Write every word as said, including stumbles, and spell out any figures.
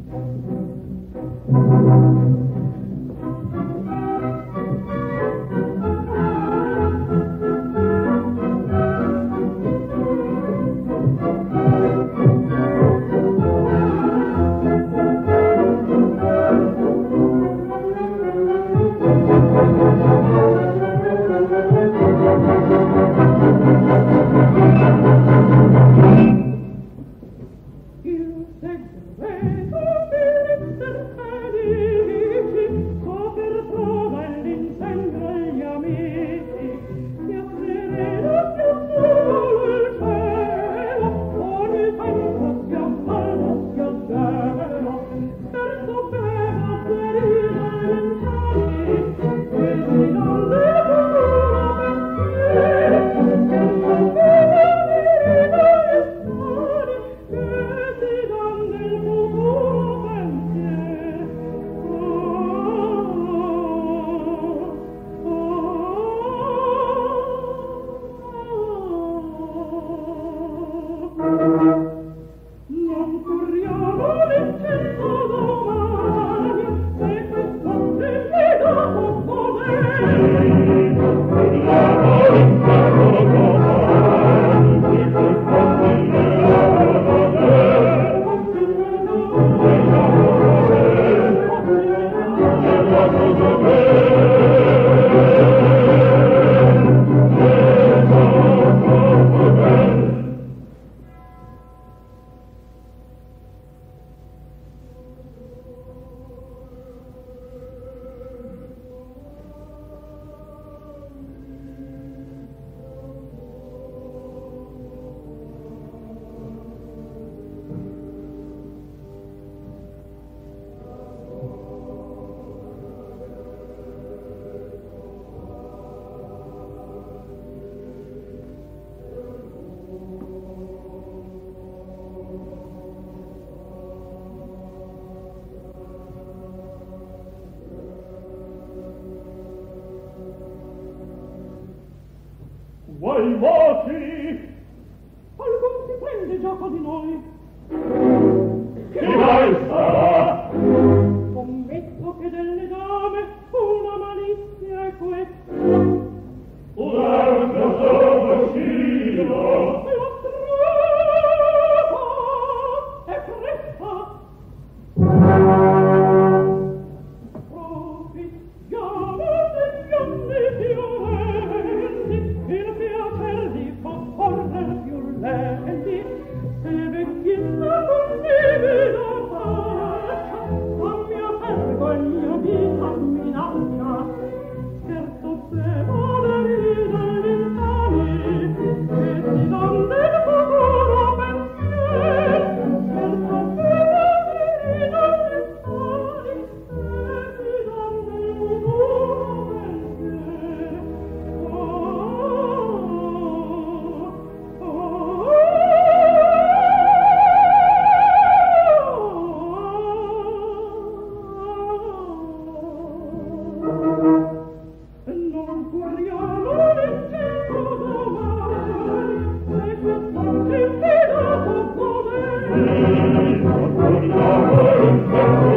Vuoi voti? Alcun si prende gioco di noi. Che mai sarà? Scommetto che delle dame una malizia è questa. Un'altra sopraccino. La trova è cresta. Profittiamo degli anni violenti, il piacer di fa correr più lenti, se vecchietta non divina faccia, a mia vergogna vita minaccia. Certo se poverina lontani, che si dan del futuro pensier, certo se poverina lontani, che si dan del futuro pensier. Oh, oh, non corriamo leggendo domani, se questo ci fidato come non corriamo leggendo